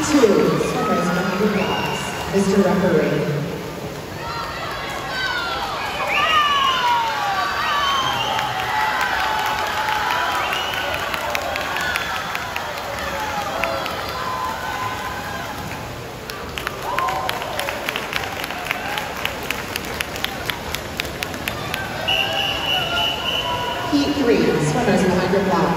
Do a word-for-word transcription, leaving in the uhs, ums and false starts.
two, swimmers one hundred blocks. Mister Referee. Heat three, swimmers one hundred blocks.